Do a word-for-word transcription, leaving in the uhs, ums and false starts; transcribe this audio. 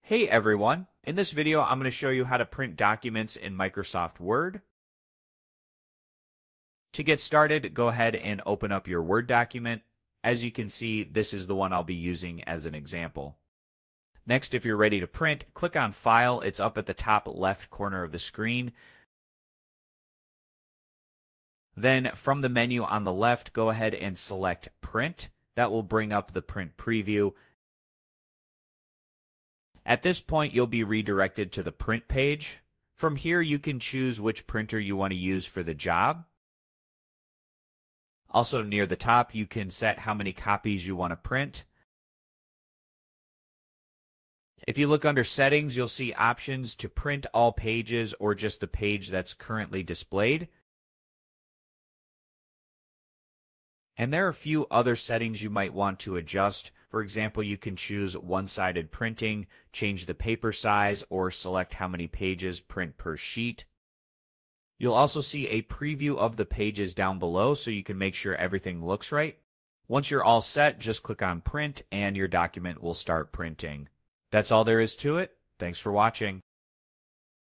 Hey everyone, in this video I'm going to show you how to print documents in Microsoft Word. To get started, go ahead and open up your Word document. As you can see, this is the one I'll be using as an example. Next, if you're ready to print, click on File. It's up at the top left corner of the screen. Then from the menu on the left, go ahead and select Print. That will bring up the print preview. At this point, you'll be redirected to the print page. From here, you can choose which printer you want to use for the job. Also, near the top, you can set how many copies you want to print. If you look under Settings, you'll see options to print all pages or just the page that's currently displayed. And there are a few other settings you might want to adjust. For example, you can choose one-sided printing, change the paper size, or select how many pages print per sheet. You'll also see a preview of the pages down below so you can make sure everything looks right. Once you're all set, just click on Print and your document will start printing. That's all there is to it. Thanks for watching.